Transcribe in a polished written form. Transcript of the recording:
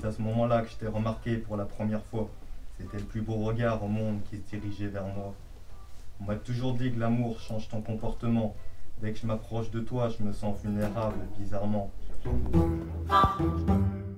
C'est à ce moment-là que je t'ai remarqué pour la première fois. C'était le plus beau regard au monde qui se dirigeait vers moi. On m'a toujours dit que l'amour change ton comportement. Dès que je m'approche de toi, je me sens vulnérable, bizarrement.